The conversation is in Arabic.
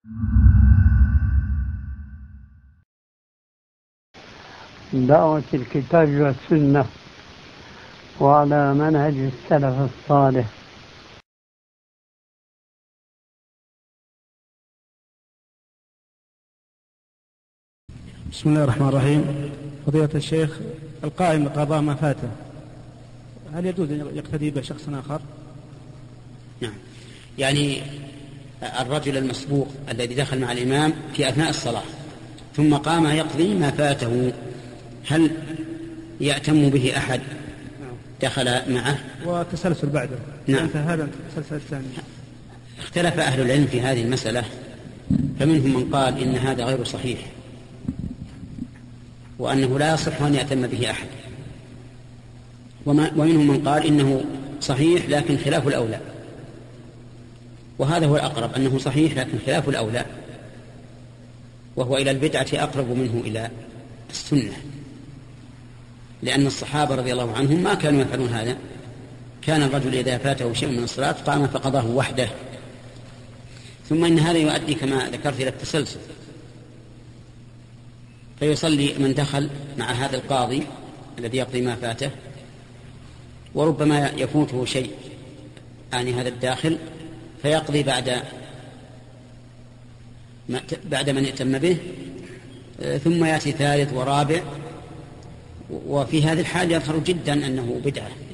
دعوة الكتاب والسنة وعلى منهج السلف الصالح. بسم الله الرحمن الرحيم. فضيلة الشيخ، القائم بقضاء ما فاته هل يجوز أن يقتدي بشخص آخر؟ نعم، يعني الرجل المسبوق الذي دخل مع الإمام في أثناء الصلاة ثم قام يقضي ما فاته، هل يأتم به أحد دخل معه وتسلسل بعده؟ نعم، هذا التسلسل الثاني. اختلف أهل العلم في هذه المسألة، فمنهم من قال إن هذا غير صحيح وأنه لا يصح أن يأتم به أحد، ومنهم من قال إنه صحيح لكن خلاف الأولى، وهذا هو الأقرب، أنه صحيح لكن خلاف الأولى، وهو إلى البدعة أقرب منه إلى السنة، لأن الصحابة رضي الله عنهم ما كانوا يفعلون هذا. كان الرجل إذا فاته شيء من الصلاة قام فقضاه وحده. ثم إن هذا يؤدي كما ذكرت إلى التسلسل، فيصلي من دخل مع هذا القاضي الذي يقضي ما فاته، وربما يفوته شيء عن هذا الداخل فيقضي بعد من ائتم به، ثم يأتي ثالث ورابع، وفي هذه الحال يظهر جدا أنه بدعة.